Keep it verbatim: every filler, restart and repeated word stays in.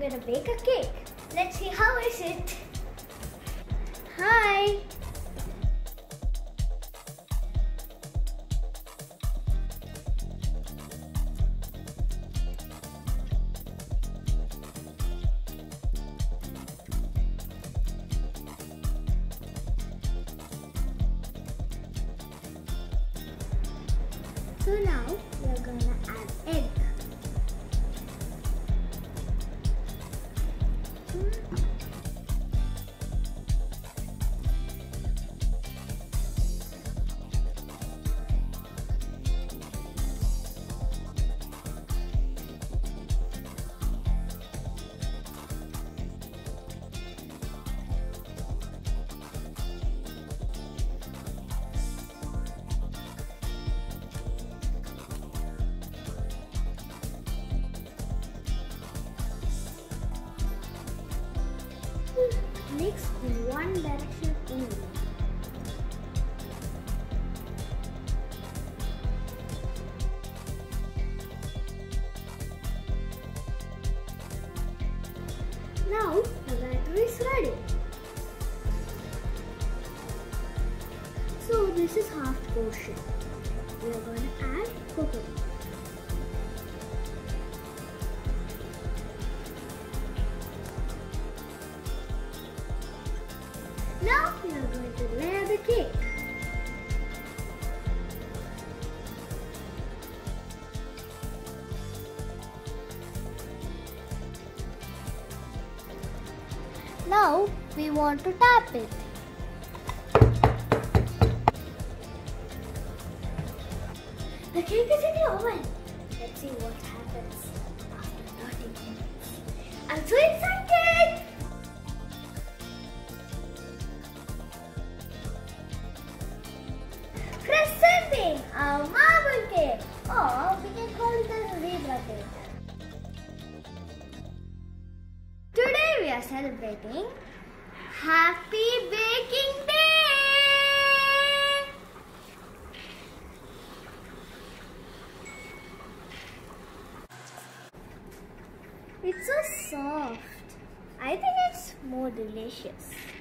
gonna bake a cake. Let's see how is it. Hi. So now we are gonna add egg. Mix in one direction only. Now the batter is ready. So this is half portion. We are going to add coconut. Now we are going to layer the cake. Now we want to tap it. The cake is in the oven. Let's see what happens after thirty minutes. I'm so excited! Presenting our marble cake, or we can call it as a zebra cake. Today we are celebrating Happy Baking Day! It's so soft. I think it's more delicious.